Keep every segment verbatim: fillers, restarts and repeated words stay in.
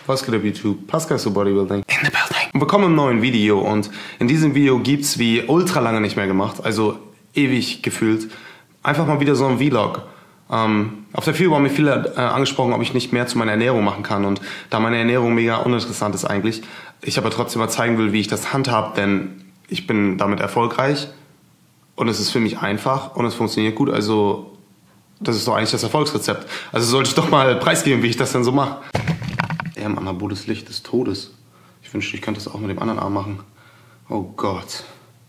Was geht ab YouTube? Pascal zu Bodybuilding. In the building. Und willkommen im neuen Video und in diesem Video gibt's wie ultra lange nicht mehr gemacht, also ewig gefühlt, einfach mal wieder so ein Vlog. Ähm, auf der Video haben mir viele äh, angesprochen, ob ich nicht mehr zu meiner Ernährung machen kann und da meine Ernährung mega uninteressant ist eigentlich, ich aber trotzdem mal zeigen will, wie ich das handhab, denn ich bin damit erfolgreich und es ist für mich einfach und es funktioniert gut, also das ist doch eigentlich das Erfolgsrezept. Also sollte ich doch mal preisgeben, wie ich das denn so mache. Er im anaboles Licht des Todes. Ich wünschte, ich könnte das auch mit dem anderen Arm machen. Oh Gott.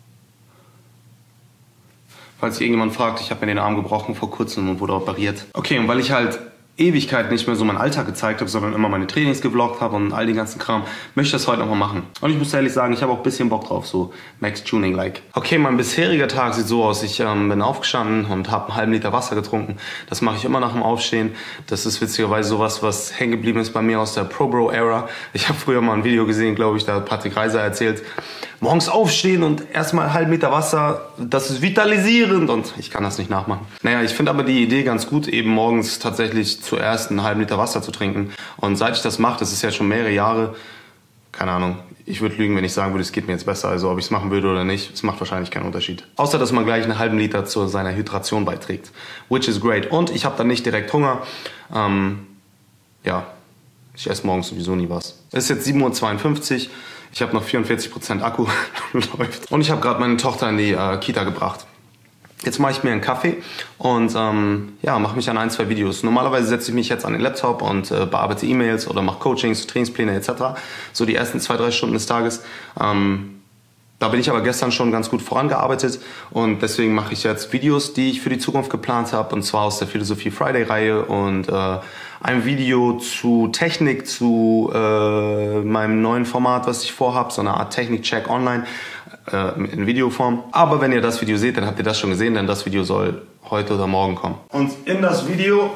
Falls sich irgendjemand fragt, ich habe mir den Arm gebrochen vor kurzem und wurde operiert. Okay, und weil ich halt Ewigkeit nicht mehr so meinen Alltag gezeigt habe, sondern immer meine Trainings gevloggt habe und all den ganzen Kram, möchte ich das heute nochmal machen. Und ich muss ehrlich sagen, ich habe auch ein bisschen Bock drauf, so Max Tuning-like. Okay, mein bisheriger Tag sieht so aus, ich ähm, bin aufgestanden und habe einen halben Liter Wasser getrunken. Das mache ich immer nach dem Aufstehen. Das ist witzigerweise sowas, was hängen geblieben ist bei mir aus der Pro-Bro-Ära. Ich habe früher mal ein Video gesehen, glaube ich, da hat Patrick Reiser erzählt, morgens aufstehen und erstmal einen halben Liter Wasser, das ist vitalisierend und ich kann das nicht nachmachen. Naja, ich finde aber die Idee ganz gut, eben morgens tatsächlich zuerst einen halben Liter Wasser zu trinken. Und seit ich das mache, das ist ja schon mehrere Jahre, keine Ahnung, ich würde lügen, wenn ich sagen würde, es geht mir jetzt besser. Also ob ich es machen würde oder nicht, es macht wahrscheinlich keinen Unterschied. Außer, dass man gleich einen halben Liter zu seiner Hydration beiträgt. Which is great. Und ich habe dann nicht direkt Hunger. Ähm, ja, ich esse morgens sowieso nie was. Es ist jetzt sieben Uhr zweiundfünfzig. Ich habe noch vierundvierzig Prozent Akku. Läuft. Und ich habe gerade meine Tochter in die äh, Kita gebracht. Jetzt mache ich mir einen Kaffee und ähm, ja, mache mich an ein, zwei Videos. Normalerweise setze ich mich jetzt an den Laptop und äh, bearbeite E-Mails oder mache Coachings, Trainingspläne et cetera. So die ersten zwei, drei Stunden des Tages. Ähm, da bin ich aber gestern schon ganz gut vorangearbeitet und deswegen mache ich jetzt Videos, die ich für die Zukunft geplant habe, und zwar aus der Philosophie Friday-Reihe und äh, ein Video zu Technik, zu äh, meinem neuen Format, was ich vorhabe, so eine Art Technik-Check online äh, in Videoform. Aber wenn ihr das Video seht, dann habt ihr das schon gesehen, denn das Video soll heute oder morgen kommen. Und in das Video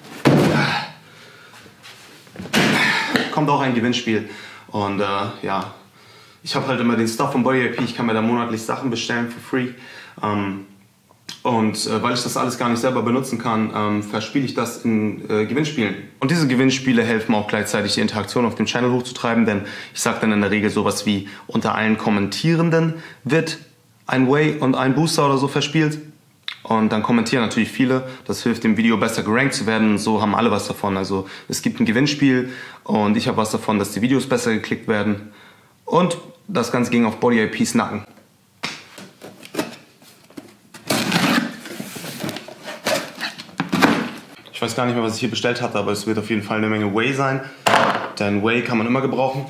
kommt auch ein Gewinnspiel und äh, ja, ich habe halt immer den Stuff von Body I P, ich kann mir da monatlich Sachen bestellen for free. Ähm, und äh, weil ich das alles gar nicht selber benutzen kann, ähm, verspiele ich das in äh, Gewinnspielen. Und diese Gewinnspiele helfen auch gleichzeitig, die Interaktion auf dem Channel hochzutreiben, denn ich sage dann in der Regel sowas wie, unter allen Kommentierenden wird ein Whey und ein Booster oder so verspielt. Und dann kommentieren natürlich viele, das hilft dem Video besser gerankt zu werden und so haben alle was davon. Also es gibt ein Gewinnspiel und ich habe was davon, dass die Videos besser geklickt werden. Und das Ganze ging auf Body I Ps Nacken. Ich weiß gar nicht mehr, was ich hier bestellt hatte, aber es wird auf jeden Fall eine Menge Whey sein. Denn Whey kann man immer gebrauchen.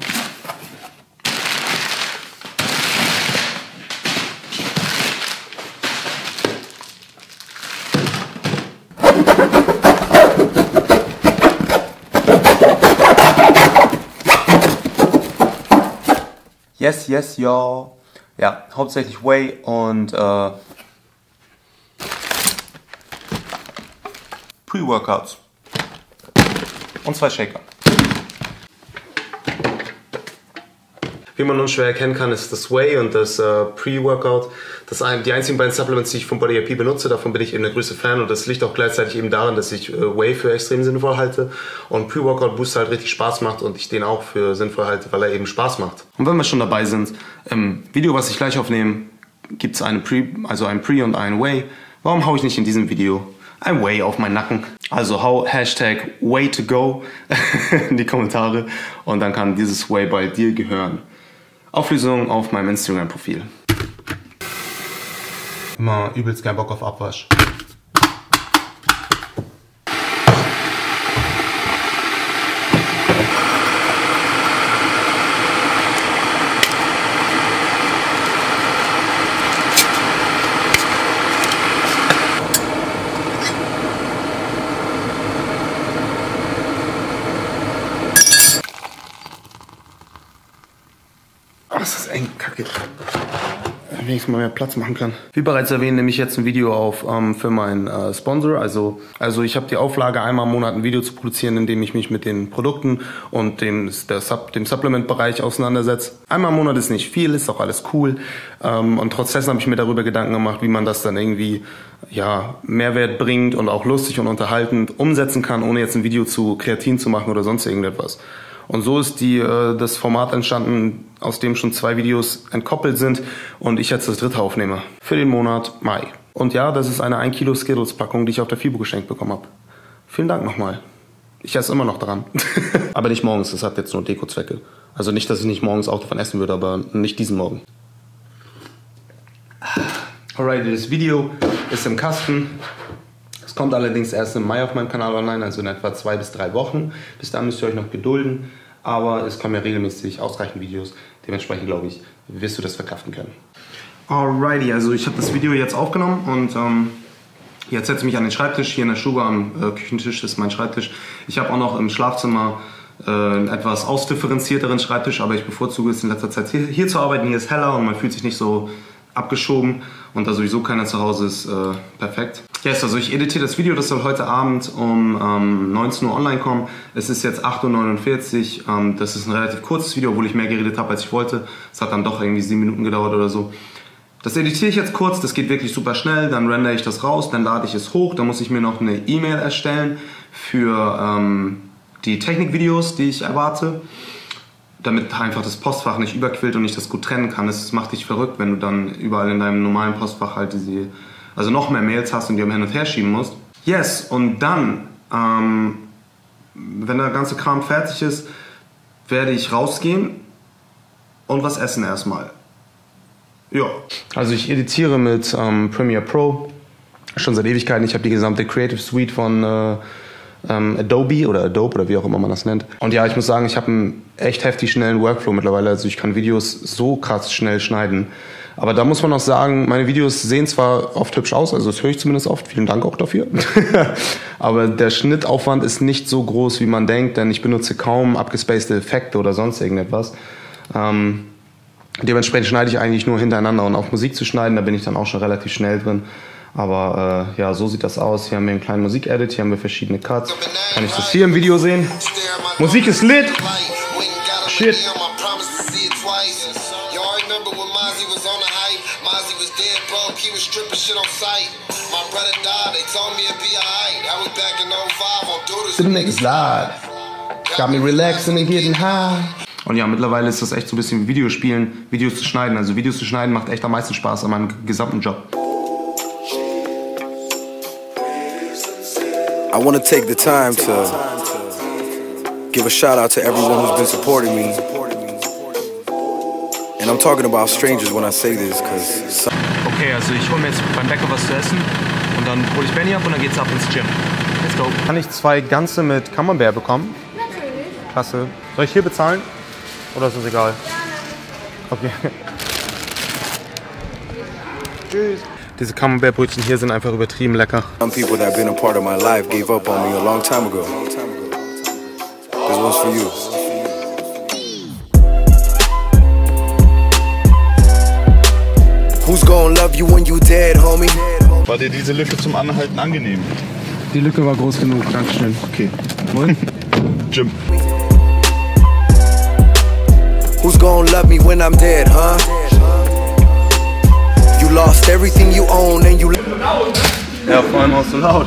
Yes, yes, y'all. Ja, hauptsächlich Whey und äh, Pre-Workouts. Und zwei Shaker. Wie man nun schwer erkennen kann, ist das Whey und das äh, Pre-Workout das ein, die einzigen beiden Supplements, die ich von Body I P benutze. Davon bin ich eben der größte Fan und das liegt auch gleichzeitig eben daran, dass ich äh, Whey für extrem sinnvoll halte und Pre-Workout Booster halt richtig Spaß macht und ich den auch für sinnvoll halte, weil er eben Spaß macht. Und wenn wir schon dabei sind, im Video, was ich gleich aufnehme, gibt es eine Pre, also ein Pre und ein Whey. Warum haue ich nicht in diesem Video ein Whey auf meinen Nacken? Also hau Hashtag Way to go in die Kommentare und dann kann dieses Whey bei dir gehören. Auflösung auf meinem Instagram-Profil. Immer übelst kein Bock auf Abwasch. Oh, ist das eng, kacke. Wenigstens mal mehr Platz machen kann. Wie bereits erwähnt, nehme ich jetzt ein Video auf ähm, für meinen äh, Sponsor. Also, also ich habe die Auflage, einmal im Monat ein Video zu produzieren, in dem ich mich mit den Produkten und dem, der Sub, dem Supplement-Bereich auseinandersetze. Einmal im Monat ist nicht viel, ist auch alles cool. Ähm, und trotzdem habe ich mir darüber Gedanken gemacht, wie man das dann irgendwie ja, Mehrwert bringt und auch lustig und unterhaltend umsetzen kann, ohne jetzt ein Video zu Kreatin zu machen oder sonst irgendetwas. Und so ist die, äh, das Format entstanden, aus dem schon zwei Videos entkoppelt sind und ich jetzt das dritte aufnehme. Für den Monat Mai. Und ja, das ist eine ein Kilo Skittles-Packung, die ich auf der FIBO geschenkt bekommen habe. Vielen Dank nochmal. Ich esse immer noch dran. Aber nicht morgens, das hat jetzt nur Deko-Zwecke. Also nicht, dass ich nicht morgens auch davon essen würde, aber nicht diesen Morgen. Alright, das Video ist im Kasten. Es kommt allerdings erst im Mai auf meinem Kanal online, also in etwa zwei bis drei Wochen. Bis dahin müsst ihr euch noch gedulden. Aber es kommen ja regelmäßig ausreichend Videos. Dementsprechend, glaube ich, wirst du das verkraften können. Alrighty, also ich habe das Video jetzt aufgenommen und ähm, jetzt setze ich mich an den Schreibtisch. Hier in der Stube am äh, Küchentisch ist mein Schreibtisch. Ich habe auch noch im Schlafzimmer äh, einen etwas ausdifferenzierteren Schreibtisch, aber ich bevorzuge es in letzter Zeit hier, hier zu arbeiten. Hier ist heller und man fühlt sich nicht so abgeschoben und da sowieso keiner zu Hause ist, äh, perfekt. Yes, also ich editiere das Video, das soll heute Abend um ähm, neunzehn Uhr online kommen. Es ist jetzt acht Uhr neunundvierzig, ähm, das ist ein relativ kurzes Video, obwohl ich mehr geredet habe, als ich wollte. Es hat dann doch irgendwie sieben Minuten gedauert oder so. Das editiere ich jetzt kurz, das geht wirklich super schnell, dann rendere ich das raus, dann lade ich es hoch, dann muss ich mir noch eine E-Mail erstellen für ähm, die Technikvideos, die ich erwarte, damit einfach das Postfach nicht überquillt und ich das gut trennen kann. Es macht dich verrückt, wenn du dann überall in deinem normalen Postfach halt diese, also noch mehr Mails hast und die hin und her schieben musst. Yes, und dann, ähm, wenn der ganze Kram fertig ist, werde ich rausgehen und was essen erstmal. Ja. Also ich editiere mit ähm, Premiere Pro schon seit Ewigkeiten. Ich habe die gesamte Creative Suite von äh, ähm, Adobe oder Adobe oder wie auch immer man das nennt. Und ja, ich muss sagen, ich habe einen echt heftig schnellen Workflow mittlerweile. Also ich kann Videos so krass schnell schneiden. Aber da muss man auch sagen, meine Videos sehen zwar oft hübsch aus, also das höre ich zumindest oft, vielen Dank auch dafür. Aber der Schnittaufwand ist nicht so groß, wie man denkt, denn ich benutze kaum abgespacede Effekte oder sonst irgendetwas. Ähm, dementsprechend schneide ich eigentlich nur hintereinander und auf Musik zu schneiden, da bin ich dann auch schon relativ schnell drin. Aber äh, ja, so sieht das aus. Hier haben wir einen kleinen Musik-Edit, hier haben wir verschiedene Cuts. Kann ich das hier im Video sehen? Musik ist lit! Shit! The niggas live. Got me relaxing and getting high. Und ja, mittlerweile ist das echt so ein bisschen wie Videospielen, Videos zu schneiden. Also Videos zu schneiden macht echt am meisten Spaß an meinem gesamten Job. I want to take the time to give a shout out to everyone who's been supporting me. And I'm talking about strangers when I say this, cause okay, also ich hole mir jetzt beim Bäcker was zu essen und dann hole ich Benny ab und dann geht's ab ins Gym. Let's go. Kann ich zwei ganze mit Camembert bekommen? Natürlich. Klasse. Soll ich hier bezahlen? Oder ist das egal? Okay. Tschüss. Diese Camembert-Brötchen hier sind einfach übertrieben lecker. Some people that have been a part of my life gave up on me a long time ago. This one's for you. Who's gonna love you when you dead, homie? War dir diese Lücke zum Anhalten angenehm? Die Lücke war groß genug, Dankeschön. Okay. Wohin? Gym. Who's gonna love me when I'm dead, huh? You lost everything you own and you... Ja, vor allem auch so laut.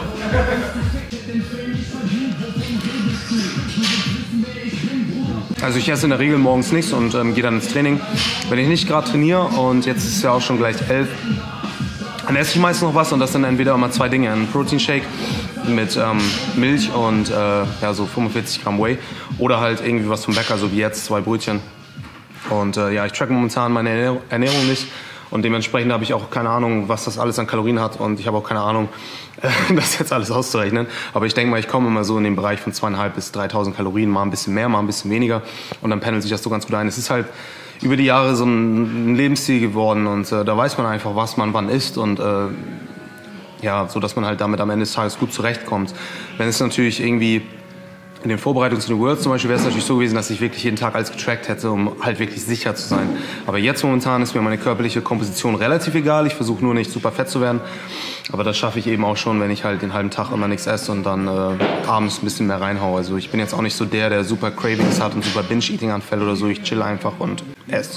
Also ich esse in der Regel morgens nichts und ähm, gehe dann ins Training. Wenn ich nicht gerade trainiere und jetzt ist es ja auch schon gleich elf, dann esse ich meistens noch was und das sind entweder immer zwei Dinge. Ein Proteinshake mit ähm, Milch und äh, ja, so fünfundvierzig Gramm Whey oder halt irgendwie was vom Bäcker, so wie jetzt, zwei Brötchen. Und äh, ja, ich tracke momentan meine Ernährung nicht und dementsprechend habe ich auch keine Ahnung, was das alles an Kalorien hat und ich habe auch keine Ahnung, äh, das jetzt alles auszurechnen. Aber ich denke mal, ich komme immer so in den Bereich von zweitausendfünfhundert bis dreitausend Kalorien, mal ein bisschen mehr, mal ein bisschen weniger und dann pendelt sich das so ganz gut ein. Es ist halt über die Jahre so ein Lebensstil geworden und äh, da weiß man einfach, was man wann isst und äh, ja, so dass man halt damit am Ende des Tages gut zurechtkommt. Wenn es natürlich irgendwie in den Vorbereitungen zu den Worlds zum Beispiel wäre es natürlich so gewesen, dass ich wirklich jeden Tag alles getrackt hätte, um halt wirklich sicher zu sein. Aber jetzt momentan ist mir meine körperliche Komposition relativ egal. Ich versuche nur nicht super fett zu werden. Aber das schaffe ich eben auch schon, wenn ich halt den halben Tag immer nichts esse und dann äh, abends ein bisschen mehr reinhaue. Also ich bin jetzt auch nicht so der, der super Cravings hat und super Binge-Eating-Anfälle oder so. Ich chill einfach und esse.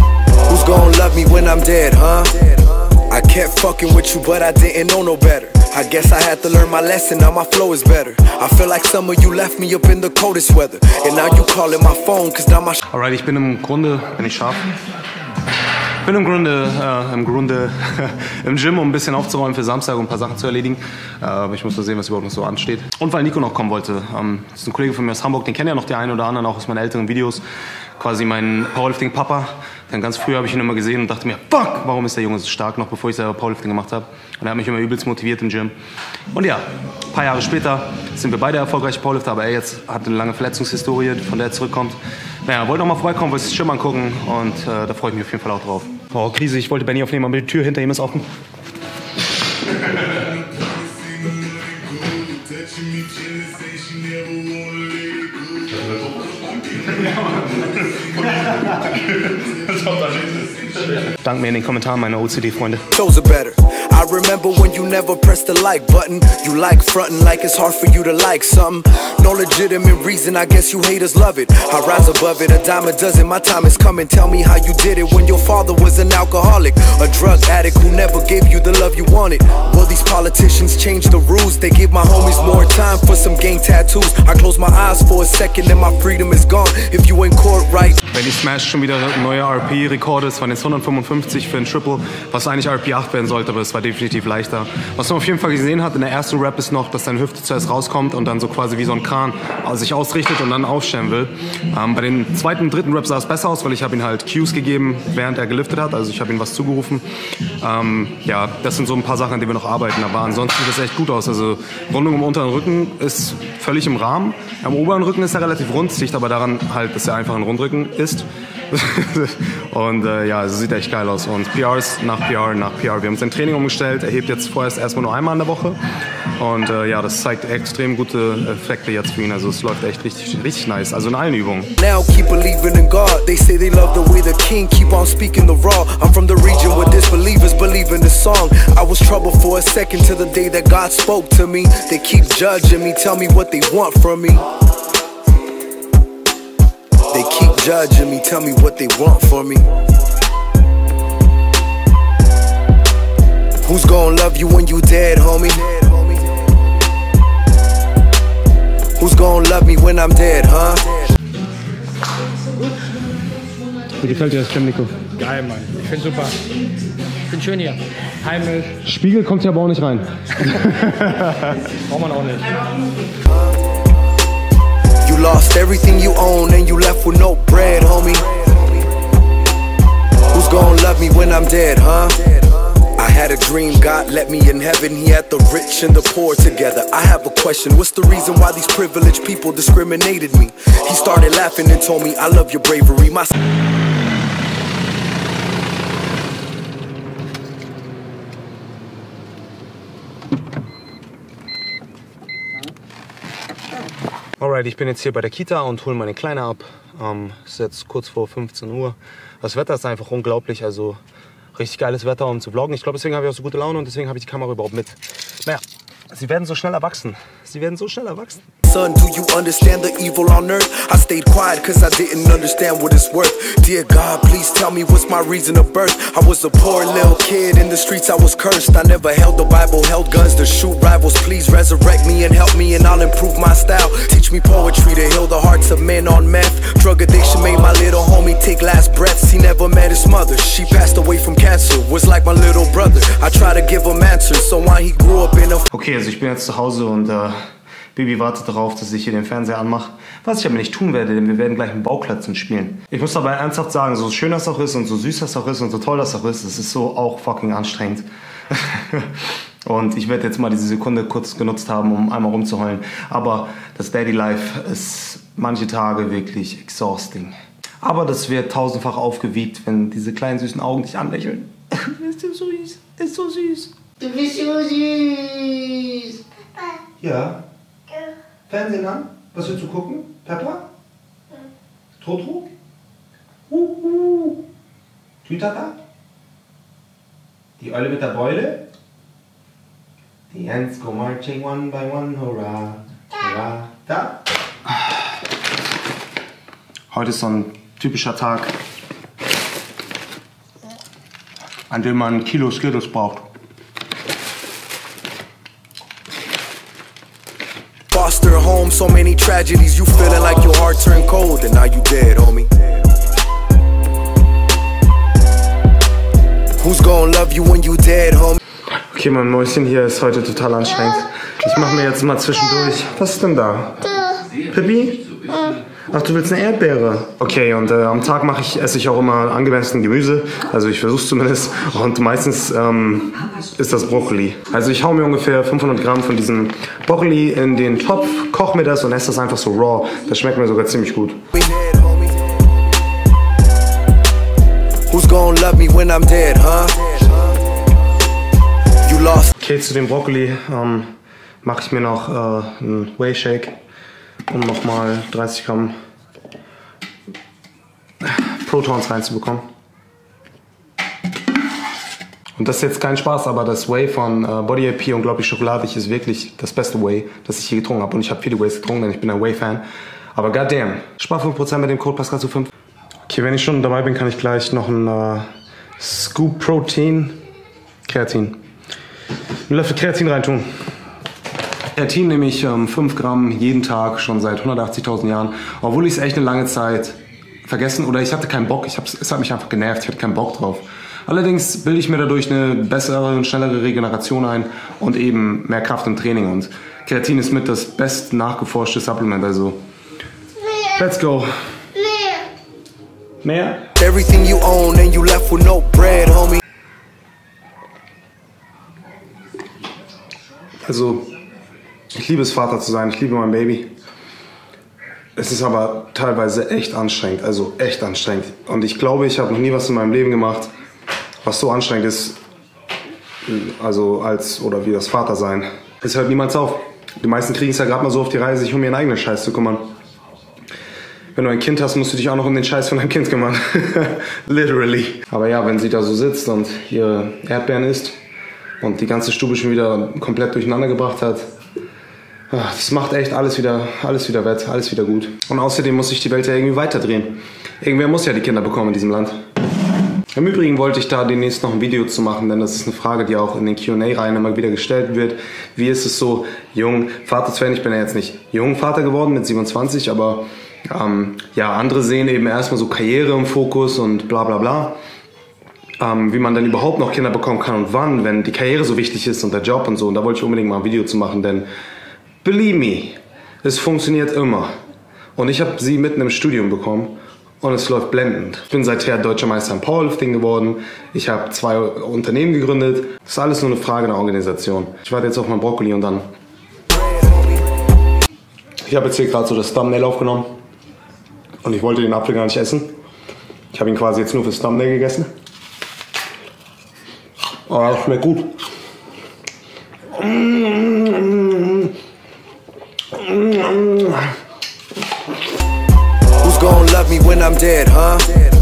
Who's gonna love me when I'm dead, huh? I kept fucking with you, but I didn't know no better. I guess I had to learn my lesson, now my flow is better. I feel like some of you left me up in the coldest weather. And now you calling my phone, cause now my... Alright, ich bin im Grunde, bin ich scharf? Ich bin im Grunde, äh, im Grunde im Gym, um ein bisschen aufzuräumen für Samstag und ein paar Sachen zu erledigen. Äh, aber ich muss nur sehen, was überhaupt noch so ansteht. Und weil Nico noch kommen wollte. Ähm, das ist ein Kollege von mir aus Hamburg, den kennen ja noch die einen oder anderen, auch aus meinen älteren Videos. Quasi mein Powerlifting-Papa. Dann ganz früh habe ich ihn immer gesehen und dachte mir, fuck, warum ist der Junge so stark, noch bevor ich selber Powerlifting gemacht habe. Und er hat mich immer übelst motiviert im Gym. Und ja, ein paar Jahre später sind wir beide erfolgreiche Powerlifter, aber er jetzt hat eine lange Verletzungshistorie, von der er zurückkommt. Naja, wollte noch mal vorbeikommen, wollte das Gym angucken und äh, da freue ich mich auf jeden Fall auch drauf. Oh, Krise, ich wollte Benny aufnehmen, aber die Tür hinter ihm ist offen. Dank mir in den Kommentaren, meine O C D-Freunde. Those are better. I remember when you never pressed the like button. You like frontin' like it's hard for you to like something. No legitimate reason, I guess you haters love it. I rise above it, a dime a dozen, my time is coming. Tell me how you did it when your father was an alcoholic, a drug addict who never gave you the love you wanted. Will these politicians change the rules? They give my homies more time for some gang tattoos. I close my eyes for a second and my freedom is gone. If you ain't court right. Benny smasht schon wieder neue R P-Rekorde. Es waren jetzt hundertfünfundfünfzig für ein Triple, was eigentlich R P acht werden sollte, aber es war definitiv leichter. Was man auf jeden Fall gesehen hat in der ersten Rap ist noch, dass deine Hüfte zuerst rauskommt und dann so quasi wie so ein Kran sich ausrichtet und dann aufstellen will. Ähm, bei den zweiten und dritten Rap sah es besser aus, weil ich habe ihm halt Cues gegeben, während er geliftet hat. Also ich habe ihm was zugerufen. Ähm, ja, das sind so ein paar Sachen, an denen wir noch arbeiten. Aber ansonsten sieht das echt gut aus. Also Rundung im unteren Rücken ist völlig im Rahmen. Am oberen Rücken ist er relativ rund, liegt aber daran halt, dass er einfach ein Rundrücken ist. Und äh, ja, es sieht echt geil aus. Und P Rs nach P R nach P R. Wir haben sein Training umgestellt. Er hebt jetzt vorerst erstmal nur einmal in der Woche. Und äh, ja, das zeigt extrem gute Effekte jetzt für ihn. Also es läuft echt richtig, richtig nice. Also in allen Übungen. Now keep believing in God. They say they love the way the king keep on speaking the raw. I'm from the region where disbelievers believe in the song. I was troubled for a second till the day that God spoke to me. They keep judging me, tell me what they want from me. They keep judging me, tell me what they want from me. Who's gonna love you when you dead, homie? Who's gonna love me when I'm dead, huh? Wie gefällt dir das Gym, Nico? Geil, Mann. Ich find's super. Ich bin schön hier. Heimisch. Spiegel kommt hier aber auch nicht rein. Braucht man auch nicht. You lost everything you own and you left with no bread, homie. Who's gonna love me when I'm dead, huh? I had a dream, God let me in heaven. He had the rich and the poor together. I have a question, what's the reason why these privileged people discriminated me? He started laughing and told me, I love your bravery. My Alright, ich bin jetzt hier bei der Kita und hole meine Kleine ab. Ähm, es ist jetzt kurz vor fünfzehn Uhr. Das Wetter ist einfach unglaublich, also richtig geiles Wetter, um zu vloggen. Ich glaube, deswegen habe ich auch so gute Laune und deswegen habe ich die Kamera überhaupt mit. Naja, sie werden so schnell erwachsen. Sie werden so schnell erwachsen. Son, do you understand the evil on earth? I stayed quiet cause I didn't understand what it's worth. Dear God, please tell me what's my reason of birth. I was a poor little kid, in the streets I was cursed. I never held the Bible, held guns to shoot rivals. Please resurrect me and help me and I'll improve my style. Teach me poetry to heal the hearts of men on meth. Drug addiction made my little homie take last breaths. He never met his mother, she passed away from cancer. Was like my little brother, I try to give him answers. So why he grew up in a... Okay, also ich bin jetzt zu Hause und äh, Bibi wartet darauf, dass ich hier den Fernseher anmache. Was ich aber nicht tun werde, denn wir werden gleich mit Bauklötzen spielen. Ich muss dabei ernsthaft sagen, so schön das auch ist und so süß das auch ist und so toll das auch ist, es ist so auch fucking anstrengend. Und ich werde jetzt mal diese Sekunde kurz genutzt haben, um einmal rumzuheulen. Aber das Daddy Life ist manche Tage wirklich exhausting. Aber das wird tausendfach aufgewiegt, wenn diese kleinen süßen Augen dich anlächeln. Ist so süß, ist so süß. Du bist so süß. Ja. Fernsehen an? Was willst du gucken? Peppa? Trotro? Uh, uh. Tütata? Die Eule mit der Beule? The ants go marching one by one, hurrah, hurrah, da. Heute ist so ein typischer Tag, an dem man ein Kilo Skittles braucht. foster home, so many tragedies. You feeling like your heart turned cold, and now you dead, homie. Who's gonna love you when you dead, homie? Okay, mein Mäuschen hier ist heute total anstrengend. Ich mache mir jetzt mal zwischendurch. Was ist denn da? Pippi? Ach, du willst eine Erdbeere? Okay, und äh, am Tag mache ich, esse ich auch immer angemessen Gemüse. Also ich versuche es zumindest. Und meistens ähm, ist das Brokkoli. Also ich hau mir ungefähr fünfhundert Gramm von diesem Brokkoli in den Topf, koche mir das und esse das einfach so raw. Das schmeckt mir sogar ziemlich gut. Who's gonna love me when I'm dead, huh? You lost. Okay, zu dem Brokkoli ähm, mache ich mir noch äh, einen Whey Shake, um nochmal dreißig Gramm Protons reinzubekommen. Und das ist jetzt kein Spaß, aber das Whey von äh, Body A P, unglaublich schokoladig, ist wirklich das beste Whey, das ich je getrunken habe. Und ich habe viele Whey getrunken, denn ich bin ein Whey-Fan. Aber goddamn, spar fünf Prozent mit dem Code Pascal zu fünf. Okay, wenn ich schon dabei bin, kann ich gleich noch ein äh, Scoop Protein, Kreatin, einen Löffel Kreatin reintun. Kreatin nehme ich ähm, fünf Gramm jeden Tag, schon seit hundertachtzigtausend Jahren. Obwohl ich es echt eine lange Zeit vergessen oder ich hatte keinen Bock, ich hab's, es hat mich einfach genervt, ich hatte keinen Bock drauf. Allerdings bilde ich mir dadurch eine bessere und schnellere Regeneration ein und eben mehr Kraft im Training. Und Kreatin ist mit das best nachgeforschte Supplement, also let's go. Mehr? Everything you own and you left with no bread, homie. Also, ich liebe es, Vater zu sein, ich liebe mein Baby. Es ist aber teilweise echt anstrengend, also echt anstrengend. Und ich glaube, ich habe noch nie was in meinem Leben gemacht, was so anstrengend ist, also als oder wie das Vater sein. Es hört niemals auf. Die meisten kriegen es ja gerade mal so auf die Reise, sich um ihren eigenen Scheiß zu kümmern. Wenn du ein Kind hast, musst du dich auch noch um den Scheiß von deinem Kind kümmern. Literally. Aber ja, wenn sie da so sitzt und ihre Erdbeeren isst und die ganze Stube schon wieder komplett durcheinander gebracht hat, das macht echt alles wieder, alles wieder wett, alles wieder gut. Und außerdem muss sich die Welt ja irgendwie weiterdrehen. Irgendwer muss ja die Kinder bekommen in diesem Land. Im Übrigen wollte ich da demnächst noch ein Video zu machen, denn das ist eine Frage, die auch in den Q und A-Reihen immer wieder gestellt wird. Wie ist es so, jung Vater zu werden? Ich bin ja jetzt nicht jung Vater geworden mit siebenundzwanzig, aber ähm, ja, andere sehen eben erstmal so Karriere im Fokus und bla bla bla. Ähm, wie man dann überhaupt noch Kinder bekommen kann und wann, wenn die Karriere so wichtig ist und der Job und so. Und da wollte ich unbedingt mal ein Video zu machen, denn believe me, es funktioniert immer. Und ich habe sie mitten im Studium bekommen und es läuft blendend. Ich bin seither deutscher Meister im Powerlifting geworden. Ich habe zwei Unternehmen gegründet. Das ist alles nur eine Frage der Organisation. Ich warte jetzt auf mein Brokkoli und dann... Ich habe jetzt hier gerade so das Thumbnail aufgenommen und ich wollte den Apfel gar nicht essen. Ich habe ihn quasi jetzt nur fürs Thumbnail gegessen. Aber das schmeckt gut. Who's gonna love me when I'm dead, huh?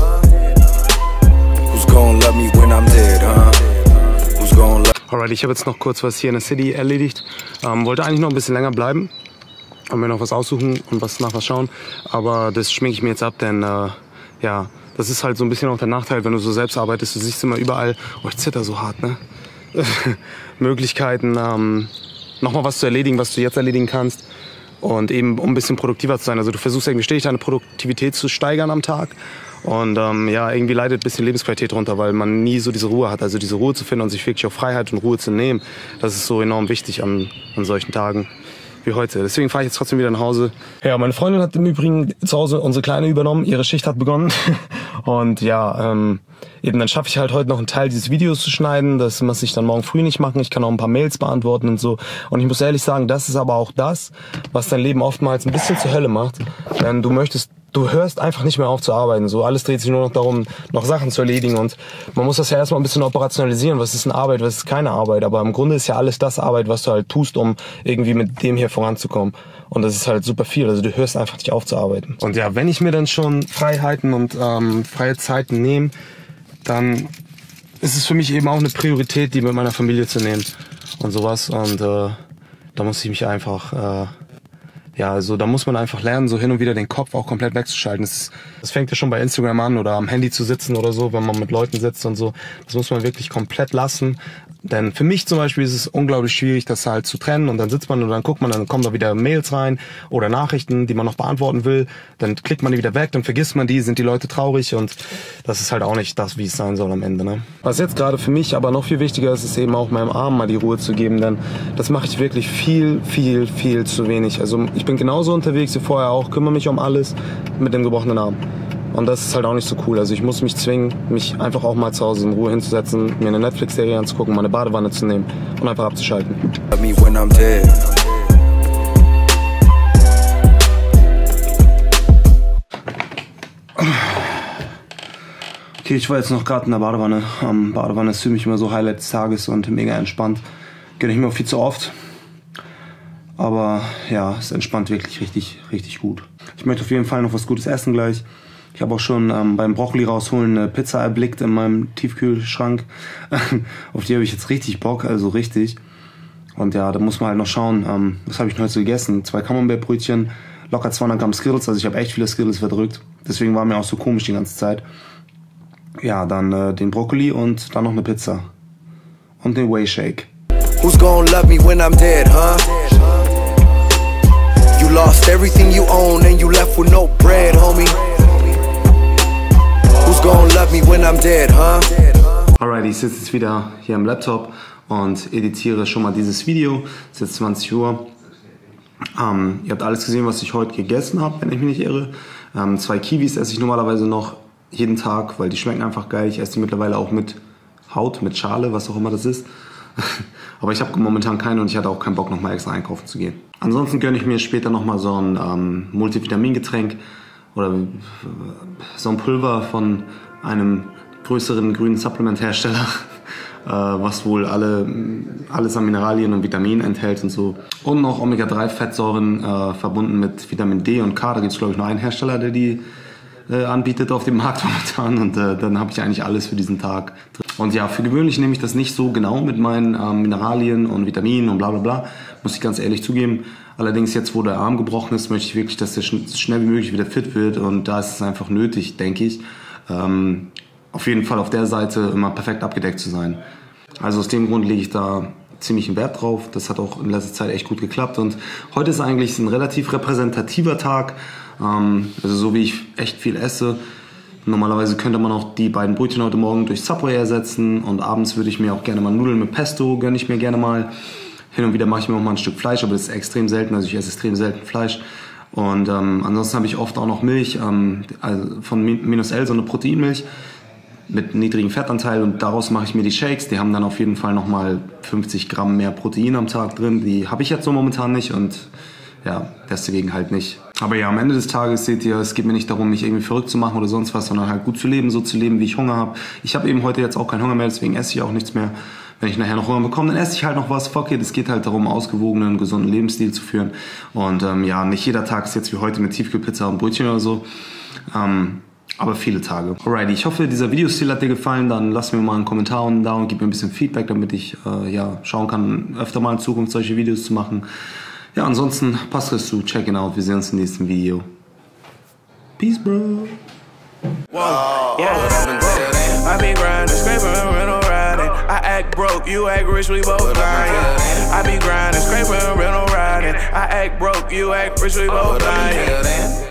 Who's gonna love me when I'm dead, huh? Who's gonna love... Alright, ich habe jetzt noch kurz was hier in der City erledigt. Ähm, wollte eigentlich noch ein bisschen länger bleiben und mir noch was aussuchen und was nach was schauen. Aber das schminke ich mir jetzt ab, denn äh, ja, das ist halt so ein bisschen auch der Nachteil, wenn du so selbst arbeitest. Du siehst immer überall, oh, ich zitter so hart, ne? Möglichkeiten, ähm, nochmal was zu erledigen, was du jetzt erledigen kannst. Und eben, um ein bisschen produktiver zu sein. Also du versuchst irgendwie stetig deine Produktivität zu steigern am Tag. Und ähm, ja, irgendwie leidet ein bisschen Lebensqualität runter, weil man nie so diese Ruhe hat. Also diese Ruhe zu finden und sich wirklich auch Freiheit und Ruhe zu nehmen, das ist so enorm wichtig an, an solchen Tagen wie heute. Deswegen fahre ich jetzt trotzdem wieder nach Hause. Ja, meine Freundin hat im Übrigen zu Hause unsere Kleine übernommen. Ihre Schicht hat begonnen. Und ja, ähm, eben dann schaffe ich halt heute noch einen Teil dieses Videos zu schneiden. Das muss ich dann morgen früh nicht machen. Ich kann auch ein paar Mails beantworten und so. Und ich muss ehrlich sagen, das ist aber auch das, was dein Leben oftmals ein bisschen zur Hölle macht. Denn du möchtest Du hörst einfach nicht mehr auf zu arbeiten. So alles dreht sich nur noch darum, noch Sachen zu erledigen. Und man muss das ja erstmal ein bisschen operationalisieren. Was ist eine Arbeit, was ist keine Arbeit? Aber im Grunde ist ja alles das Arbeit, was du halt tust, um irgendwie mit dem hier voranzukommen. Und das ist halt super viel. Also du hörst einfach nicht auf zu arbeiten. Und ja, wenn ich mir dann schon Freiheiten und ähm, freie Zeiten nehme, dann ist es für mich eben auch eine Priorität, die mit meiner Familie zu nehmen und sowas. Und äh, da muss ich mich einfach... Äh, Ja, also da muss man einfach lernen, so hin und wieder den Kopf auch komplett wegzuschalten. Das, das fängt ja schon bei Instagram an oder am Handy zu sitzen oder so, wenn man mit Leuten sitzt und so. Das muss man wirklich komplett lassen. Denn für mich zum Beispiel ist es unglaublich schwierig, das halt zu trennen und dann sitzt man und dann guckt man, dann kommen da wieder Mails rein oder Nachrichten, die man noch beantworten will. Dann klickt man die wieder weg, dann vergisst man die, sind die Leute traurig und das ist halt auch nicht das, wie es sein soll am Ende. Ne? Was jetzt gerade für mich aber noch viel wichtiger ist, ist eben auch meinem Arm mal die Ruhe zu geben, denn das mache ich wirklich viel, viel, viel zu wenig. Also ich bin genauso unterwegs wie vorher auch, kümmere mich um alles mit dem gebrochenen Arm. Und das ist halt auch nicht so cool. Also ich muss mich zwingen, mich einfach auch mal zu Hause in Ruhe hinzusetzen, mir eine Netflix-Serie anzugucken, meine Badewanne zu nehmen und einfach abzuschalten. Okay, ich war jetzt noch gerade in der Badewanne. Ähm, Badewanne ist für mich immer so Highlight des Tages und mega entspannt. Gönne ich mir auch viel zu oft. Aber ja, es entspannt wirklich richtig, richtig gut. Ich möchte auf jeden Fall noch was Gutes essen gleich. Ich habe auch schon ähm, beim Brokkoli rausholen eine Pizza erblickt in meinem Tiefkühlschrank. Auf die habe ich jetzt richtig Bock, also richtig. Und ja, da muss man halt noch schauen, ähm, was habe ich denn heute so gegessen? Zwei Camembert-Brötchen, locker zweihundert Gramm Skittles, also ich habe echt viele Skittles verdrückt. Deswegen war mir auch so komisch die ganze Zeit. Ja, dann äh, den Brokkoli und dann noch eine Pizza. Und den Whey Shake. Who's gonna love me when I'm dead, huh? You lost everything you own and you left with no bread, homie. Who's gonna love me when I'm dead, huh? Alright, ich sitze jetzt wieder hier am Laptop und editiere schon mal dieses Video. Es ist jetzt zwanzig Uhr. Ähm, ihr habt alles gesehen, was ich heute gegessen habe, wenn ich mich nicht irre. Ähm, zwei Kiwis esse ich normalerweise noch jeden Tag, weil die schmecken einfach geil. Ich esse die mittlerweile auch mit Haut, mit Schale, was auch immer das ist. Aber ich habe momentan keine und ich hatte auch keinen Bock, nochmal extra einkaufen zu gehen. Ansonsten gönne ich mir später nochmal so ein ähm, Multivitamingetränk oder so ein Pulver von einem größeren grünen Supplement-Hersteller, äh, was wohl alle, alles an Mineralien und Vitaminen enthält und so. Und noch Omega drei Fettsäuren äh, verbunden mit Vitamin D und K. Da gibt es, glaube ich, nur einen Hersteller, der die äh, anbietet auf dem Markt momentan. Und äh, dann habe ich eigentlich alles für diesen Tag drin. Und ja, für gewöhnlich nehme ich das nicht so genau mit meinen ähm, Mineralien und Vitaminen und bla bla bla. Muss ich ganz ehrlich zugeben. Allerdings jetzt, wo der Arm gebrochen ist, möchte ich wirklich, dass der schn schnell wie möglich wieder fit wird. Und da ist es einfach nötig, denke ich, ähm, auf jeden Fall auf der Seite immer perfekt abgedeckt zu sein. Also aus dem Grund lege ich da ziemlichen Wert drauf. Das hat auch in letzter Zeit echt gut geklappt. Und heute ist eigentlich ein relativ repräsentativer Tag. Ähm, also so wie ich echt viel esse. Normalerweise könnte man auch die beiden Brötchen heute Morgen durch Subway ersetzen. Und abends würde ich mir auch gerne mal Nudeln mit Pesto, gönne ich mir gerne mal. Hin und wieder mache ich mir auch mal ein Stück Fleisch, aber das ist extrem selten. Also ich esse extrem selten Fleisch. Und ähm, ansonsten habe ich oft auch noch Milch, ähm, also von Minus L, so eine Proteinmilch mit niedrigem Fettanteil, und daraus mache ich mir die Shakes. Die haben dann auf jeden Fall nochmal fünfzig Gramm mehr Protein am Tag drin. Die habe ich jetzt so momentan nicht und ja, deswegen halt nicht. Aber ja, am Ende des Tages seht ihr, es geht mir nicht darum, mich irgendwie verrückt zu machen oder sonst was, sondern halt gut zu leben, so zu leben, wie ich Hunger habe. Ich habe eben heute jetzt auch keinen Hunger mehr, deswegen esse ich auch nichts mehr. Wenn ich nachher noch Hunger bekomme, dann esse ich halt noch was. Fuck it, es geht halt darum, ausgewogenen, gesunden Lebensstil zu führen. Und ähm, ja, nicht jeder Tag ist jetzt wie heute mit Tiefkühlpizza und Brötchen oder so. Ähm, aber viele Tage. Alrighty, ich hoffe, dieser Videostil hat dir gefallen. Dann lass mir mal einen Kommentar unten da und gib mir ein bisschen Feedback, damit ich äh, ja, schauen kann, öfter mal in Zukunft solche Videos zu machen. Ja, ansonsten passt es zu. Check it out. Wir sehen uns im nächsten Video. Peace, bro. Whoa, yeah. I be grinding, scraping, rental riding. I act broke, you act rich, we both lying. I be grinding, scraping, rental riding. I act broke, you act rich, we both lying.